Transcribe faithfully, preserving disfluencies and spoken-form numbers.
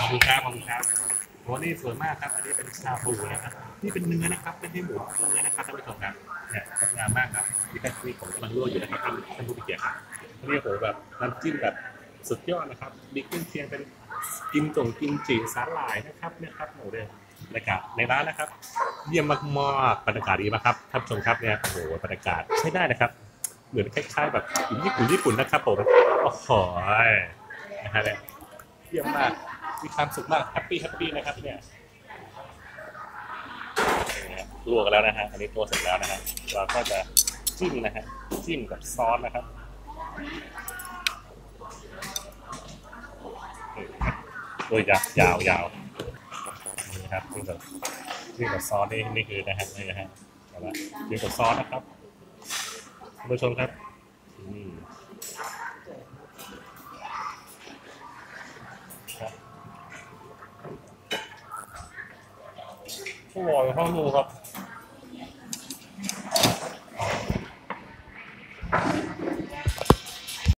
อบคุณครับขอบคุณครับโหนี่สวยมากครับอันนี้เป็นชาบูนะครับนี่เป็นเนื้อนะครับเป็นที่หมูเนื้อนะครับท่านผู้ชมครับเนี่ยสวยงามมากครับนี่ก็มีผมกำลังลวกอยู่นะครับท่านท่านผู้เกียรติครับนี่โหแบบน้ำจิ้มแบบสุดยอดนะครับมีเครื่องเคียงเป็นกิมจงกิมจิสาหร่ายนะครับเนี่ยครับโอ้โหเลยบรรยากาศในร้านนะครับเยี่ยมมากๆบรรยากาศดีมากครับท่านผู้ชมครับเนี่ยโอ้โหบรรยากาศใช้ได้นะครับเหมือนคล้ายๆแบบอยู่ญี่ปุ่นญี่ปุ่นนะครับผมโอ้โหนะฮะเนี่ยเยี่ยมมากมีความสุขมากแฮปปี้แฮปปี้นะครับเนี่ยลวกกันแล้วนะฮะอันนี้ตัวเสร็จแล้วนะฮะเราก็จะจิ้มนะฮะจิ้มกับซอสนะครับโดยยาวยาวยาวนี่ครับจิ้มกับจิ้มกับซอสนี่นี่คือนะฮะนี่นะฮะเอาละจิ้มกับซอสนะครับท่านผู้ชมครับอืมครับอร่อยข้าวหมูครับ